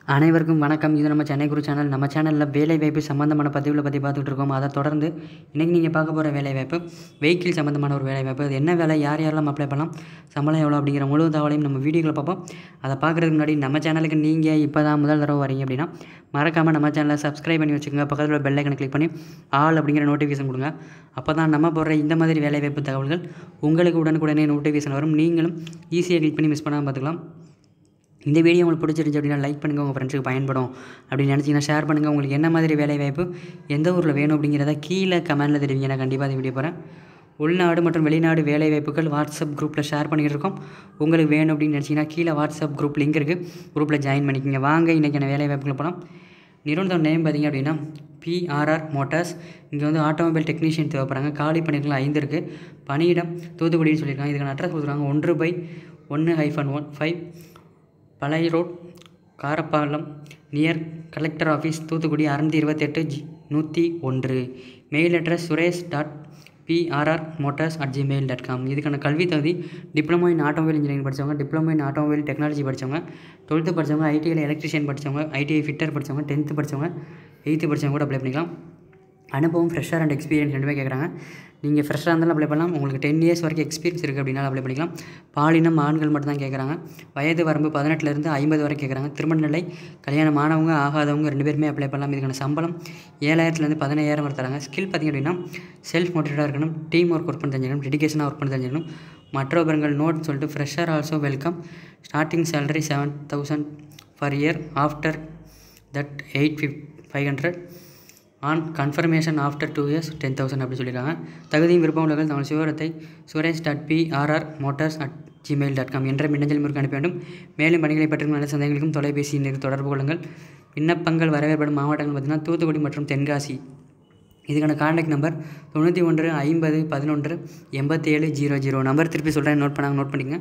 அனைவருக்கும் வணக்கம். இது நம்ம சென்னை குரு சேனல். நம்ம சேனலில் வேலைவாய்ப்பு சம்மந்தமான பதிவுகளை பற்றி பார்த்துட்டு இருக்கோம். அதை தொடர்ந்து இன்றைக்கி நீங்கள் பார்க்க போகிற வேலைவாய்ப்பு வெஹிக்கிள் சம்மந்தமான ஒரு வேலைவாய்ப்பு. அது என்ன வேலை, யார் யாரெல்லாம் அப்ளை பண்ணலாம், சம்பளம் எவ்வளோ அப்படிங்கிற முழு தகவலையும் நம்ம வீடியோவில் பார்ப்போம். அதை பார்க்குறதுக்கு முன்னாடி நம்ம சேனலுக்கு நீங்கள் இப்போ தான் முதல் தடவை வரீங்க அப்படின்னா மறக்காமல் நம்ம சேனலை சப்ஸ்கிரைப் பண்ணி வச்சுக்கோங்க. பக்கத்தில் பெல் ஐக்கனை கிளிக் பண்ணி ஆல் அப்படிங்கிற நோட்டிஃபிகேஷன் கொடுங்க. அப்போ தான் நம்ம போடுற இந்த மாதிரி வேலைவாய்ப்பு தகவல்கள் உங்களுக்கு உடனுக்குடனே நோட்டிஃபிகேஷன் வரும். நீங்களும் ஈஸியாக கிளிக் பண்ணி மிஸ் பண்ணாமல் பார்த்துக்கலாம். இந்த வீடியோ உங்களுக்கு பிடிச்சிருந்துச்சு அப்படின்னா லைக் பண்ணுங்கள், உங்கள் ஃப்ரெண்ட்ஸுக்கு பயன்படும் அப்படின்னு நினச்சிங்கன்னா ஷேர் பண்ணுங்கள். உங்களுக்கு என்ன மாதிரி வேலைவாய்ப்பு எந்த ஊரில் வேணும் அப்படிங்கிறத கீழே கமெண்ட்டில் தெரிவிங்க. நான் கண்டிப்பாக அந்த வீடியோ போகிறேன். உள்நாடு மற்றும் வெளிநாடு வேலைவாய்ப்புகள் வாட்ஸ்அப் குரூப்பில் ஷேர் பண்ணிக்கிட்டு இருக்கோம். உங்களுக்கு வேணும் அப்படின்னு நினச்சிங்கன்னா கீழே வாட்ஸ்அப் குரூப் லிங்க் இருக்குது, குரூப்பில் ஜாயின் பண்ணிக்கோங்க. வாங்க இன்றைக்கான வேலைவாய்ப்புகள் போகலாம். நிறுவனத்தோட நேம் பார்த்திங்க அப்படின்னா பிஆர்ஆர் மோட்டார்ஸ். இங்கே வந்து ஆட்டோமொபைல் டெக்னீஷியன் தேவைப்படுறாங்க. காலி பணிகள் 5 இருக்குது. பணியிடம் தூத்துக்குடின்னு சொல்லியிருக்காங்க. இதுக்கான அட்ரஸ் கொடுத்துருக்காங்க 1/1-5 பழைய road, Karappalam, near collector office, Thoothukudi 628-101. Mail address suresh.prrmotors@gmail.com. இதுக்கான கல்வி தகுதி டிப்ளமோ இன் ஆட்டோமொபைல் இன்ஜினியரிங் படித்தவங்க, டிப்ளமோ இன் ஆட்டோமொபைல் டெக்னாலஜி படித்தவங்க, 12th படித்தவங்க, ஐடிஐயில் எலக்ட்ரிஷியன் படித்தவங்க, ஐடிஐ ஃபிட்டர் படித்தவங்க, 10th படித்தவங்க, 8th படித்தவங்க கூட அப்ளை பண்ணிக்கலாம். அனுபவம் ஃப்ரெஷர் அண்ட் எக்ஸ்பீரியன்ஸ் ரெண்டுமே கேட்குறாங்க. நீங்கள் ஃப்ரெஷ்ஷாக இருந்தாலும் அப்ளை பண்ணலாம். உங்களுக்கு 10 years வரைக்கும் எக்ஸ்பீரியன்ஸ் இருக்குது அப்படின்னாலும் அப்ளை பண்ணிக்கலாம். பாலினம் ஆண்கள் மட்டும் தான் கேட்குறாங்க. வயது வரம்பு 18 50 வரை கேட்குறாங்க. திருமண நிலை, கல்யாணம் ஆனவங்க ஆகாதவங்க 2 பேருமே அப்ளை பண்ணலாம். இதுக்கான சம்பளம் 7000 15,000 வரை தராங்க. ஸ்கில் பார்த்திங்க அப்படின்னா செல்ஃப் மோட்டிவேட்டாக இருக்கணும், டீம் ஒர்க் பண்ண தெரிஞ்சிக்கணும், டெடிகேஷனாக ஒர்க் பண்ண தெரிஞ்சிக்கணும். மற்ற விவரங்கள் நோட் சொல்லிட்டு fresher also welcome. Starting salary 7,000 per year. After that 8,500 on confirmation after 2 years 10,000 அப்படி சொல்லியிருக்காங்க. தகுதியும் விருப்பம் உள்ளவர்கள் தங்கள் விவரத்தை suresh.prrmotors@gmail.com என்ற மின்னஞ்சல் முறைக்கு அனுப்ப வேண்டும். மேலும் பணிகளை பற்றியும் நல்ல சந்தேகங்களுக்கும் தொலைபேசி எண்ணிற்கு தொடர்பு கொள்ளுங்கள். விண்ணப்பங்கள் வரவேற்படும் மாவட்டங்கள் பார்த்திங்கன்னா தூத்துக்குடி மற்றும் தென்காசி. இதுக்கான கான்டாக்ட் நம்பர் 9150118700. நம்பர் திருப்பி சொல்கிறேன், நோட் பண்ணிங்க.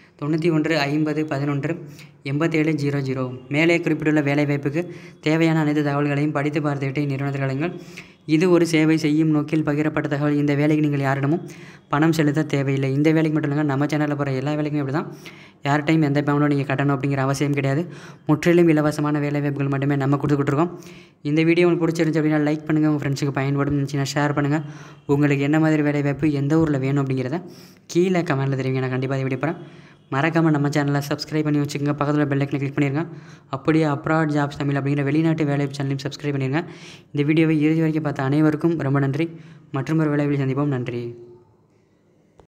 9150118700. மேலே குறிப்பிட்டுள்ள வேலைவாய்ப்புக்கு தேவையான அனைத்து தகவல்களையும் படித்து பார்த்துவிட்டு நிறுவனத்தில் அழைங்கள். இது ஒரு சேவை செய்யும் நோக்கில் பகிரப்பட்ட தகவல். இந்த வேலைக்கு நீங்கள் யாரிடமும் பணம் செலுத்த தேவையில்லை. இந்த வேலைக்கு மட்டும் இல்லைங்க, நம்ம சேனலில் போகிற எல்லா வேலைக்குமே அப்படி தான். யார்கிட்டையும் எந்த பேமெண்ட்டும் நீங்கள் கட்டணும் அப்படிங்கிற அவசியம் கிடையாது. முற்றிலும் இலவசமான வேலைவாய்ப்புகள் மட்டுமே நம்ம கொடுத்துக்கிட்டுருக்கோம். இந்த வீடியோ உங்களுக்கு பிடிச்சிருந்துச்சு அப்படின்னா லைக் பண்ணுங்கள், உங்கள் ஃப்ரெண்ட்ஸுக்கு பயன்படும் இருந்துச்சுன்னா ஷேர் பண்ணுங்கள். உங்களுக்கு என்ன மாதிரி வேலைவாய்ப்பு எந்த ஊரில் வேணும் அப்படிங்கிறத கீழே கமெண்ட்டில் தெரிவிங்க. நான் கண்டிப்பாக அதை வீடியோ போகிறேன். மறக்காமல் நம்ம சேனலை சப்ஸ்கிரைப் பண்ணி வச்சுக்கோங்க. பக்கத்தில் பெல் ஐக்கனை கிளிக் பண்ணிடுங்க. அப்படியே அப்ராட் ஜாப்ஸ் தமிழ் அப்படிங்கிற வெளிநாட்டு வேலை சேனலையும் சப்ஸ்கிரைப் பண்ணிடுங்க. இந்த வீடியோவை இறுதி வரைக்கும் பார்த்த அனைவருக்கும் ரொம்ப நன்றி. மற்றும் ஒரு வேலையில் சந்திப்போம். நன்றி.